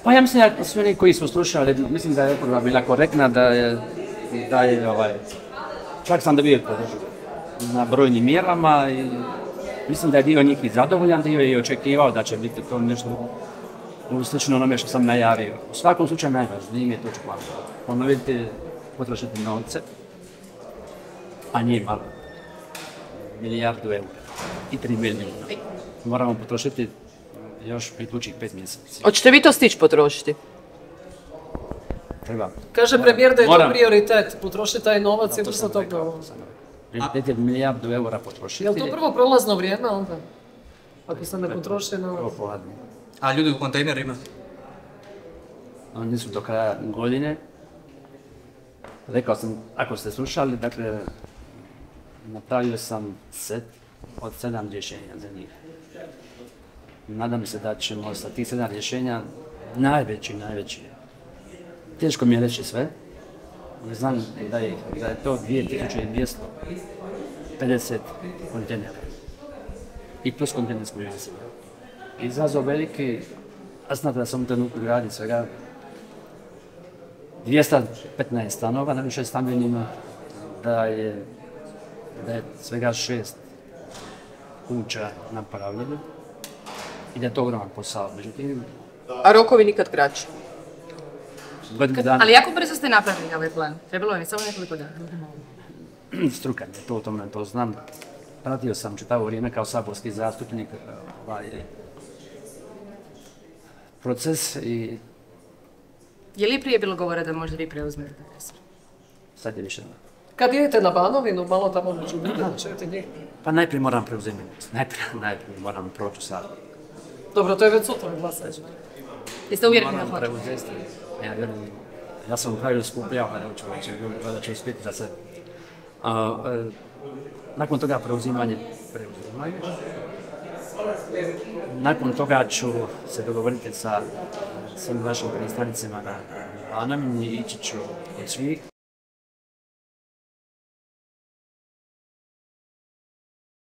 Pa ja mislim da svi oni koji su slušali, mislim da je oporba bila korektna, čak sam dobio podršku na brojnim mjerama i mislim da je dio njih i zadovoljan, dio je i očekivao da će biti to nešto slično onome što sam najavio. U svakom slučaju najvažnije je točku ponoviti, potrošiti novce, a nije malo, milijardu eura i 3 milijuna. Moramo potrošiti još idućih 5 mjeseci. Hoćete vi to stići potrošiti? Treba. Kaže premijer da je to prioritet, potrošiti taj novac i brzo to prvo. Prioritet je milijardu eura potrošiti. Je li to prvo prolazno vrijeme onda? Ako se ne potroši novac? A ljudi u kontejnerima? Oni su do kraja godine. Rekao sam, ako ste slušali, dakle, napravio sam set od 7 rješenja za njih. Nadam se da ćemo sa tih 7 rješenja najveći. Teško mi je reći sve. Znam da je to 2250 kontejnera. I plus kontejnerskog naselja. Izazov veliki, a znate da sam u trenutku gradi svega 215 stanova na više stambenima, da je svega 6 kuća napravljeno i da je to ogroman posao. Međutim, a rokovi nikad kraći. Ali jako brzo ste napravili ovaj plan. Trebalo je samo nekoliko dana. Struka je to o tome, to znam. Pratio sam čitavo vrijeme kao saborski zastupnik proces i... Je li prije bilo govora da možda vi preuzmete resor? Sad je više. Kad idete na Banovinu, malo tamo među ljudima, čujete njih? Pa najprije moram preuzeti milost. Najprije moram proći u Sabor. Dobro, to je već sutra glasanje. Jeste uvjereni da hoćete? Ja sam u kraju skupljao, da ću uspjeti za sve. Nakon toga preuzimaju. Nakon toga ću se dogovoriti sa svim vašim predstavnicima na Banovini i ići ću od svih.